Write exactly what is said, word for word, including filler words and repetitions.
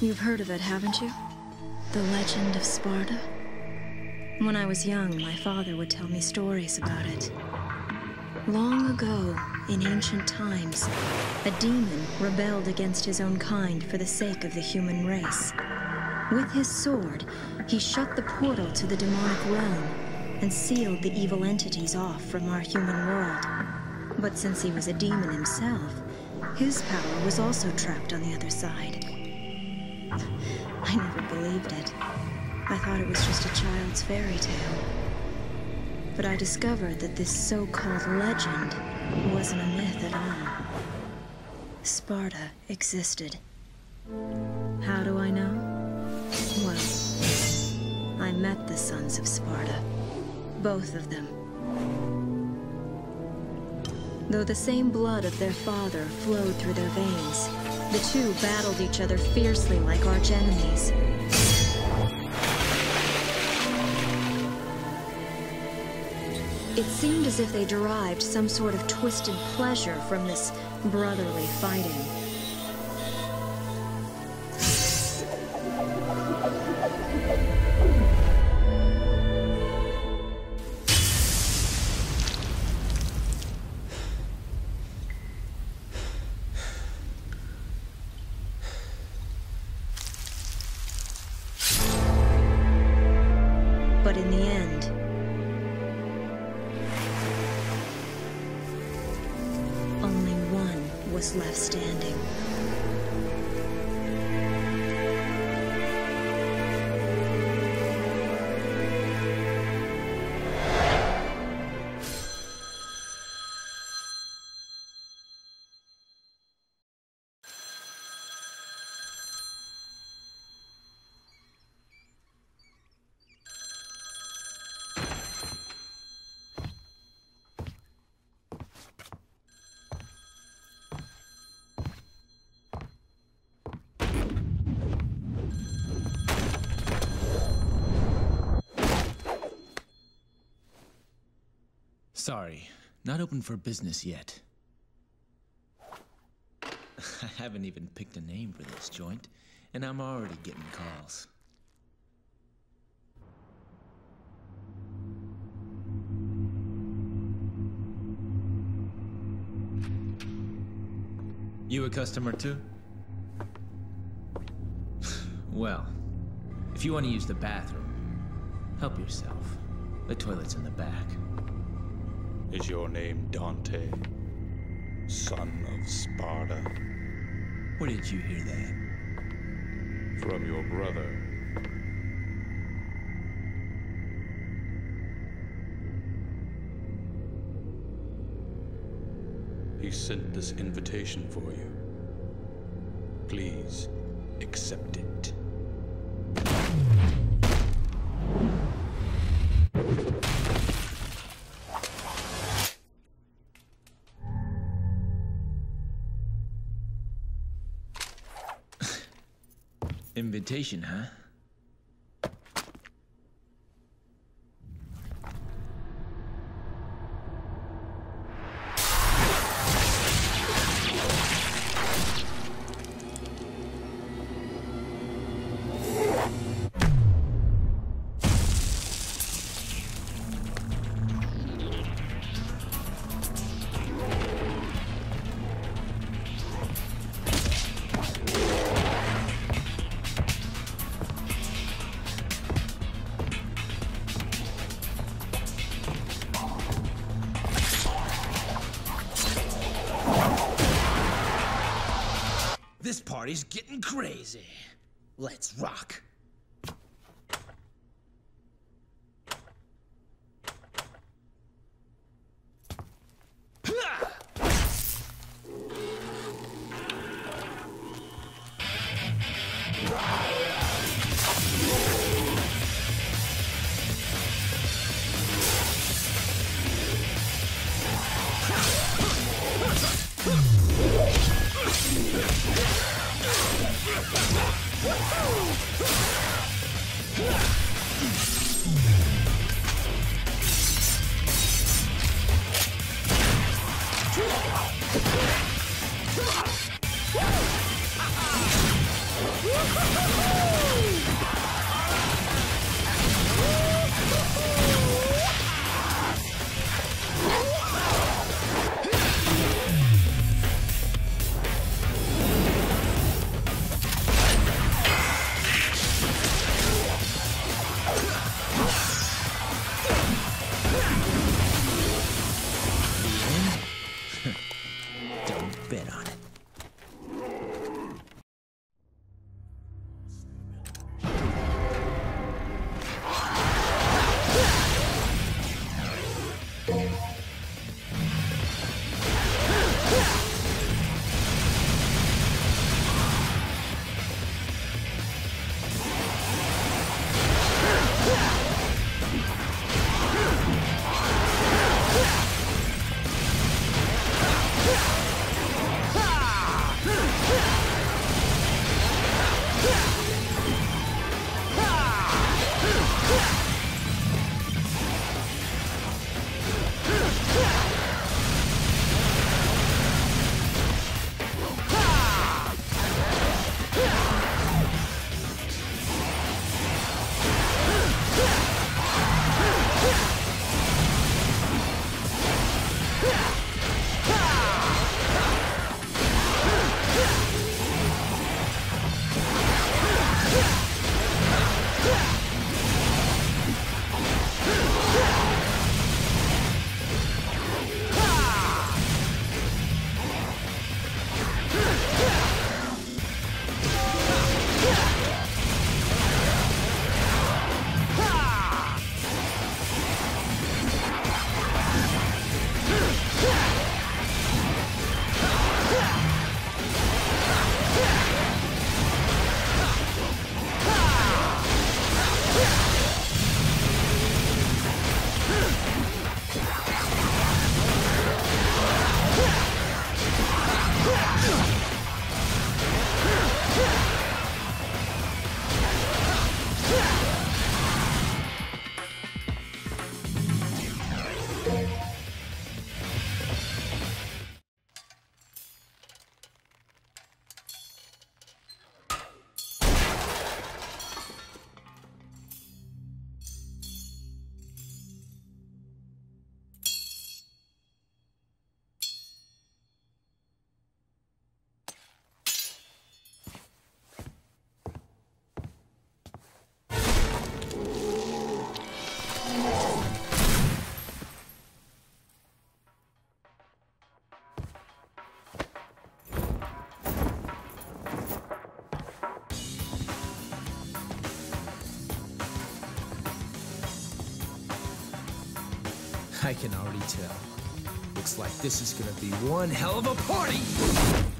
You've heard of it, haven't you? The legend of Sparta? When I was young, my father would tell me stories about it. Long ago, in ancient times, a demon rebelled against his own kind for the sake of the human race. With his sword, he shut the portal to the demonic realm and sealed the evil entities off from our human world. But since he was a demon himself, his power was also trapped on the other side. I never believed it. I thought it was just a child's fairy tale. But I discovered that this so-called legend wasn't a myth at all. Sparta existed. How do I know? Well, I met the sons of Sparta. Both of them. Though the same blood of their father flowed through their veins, the two battled each other fiercely like arch-enemies. It seemed as if they derived some sort of twisted pleasure from this brotherly fighting. But in the end, only one was left standing. Sorry, not open for business yet. I haven't even picked a name for this joint, and I'm already getting calls. You a customer too? Well, if you want to use the bathroom, help yourself. The toilet's in the back. Is your name Dante, son of Sparta? Where did you hear that? From your brother. He sent this invitation for you. Please, accept it. Invitation, huh? This party's getting crazy. Let's rock. Woohoo! I can already tell. Looks like this is gonna be one hell of a party!